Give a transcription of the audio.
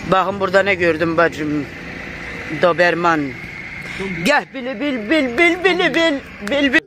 Bakın burada ne gördüm bacım. Doberman. Gel bil bil bil bil bil bil bil bil.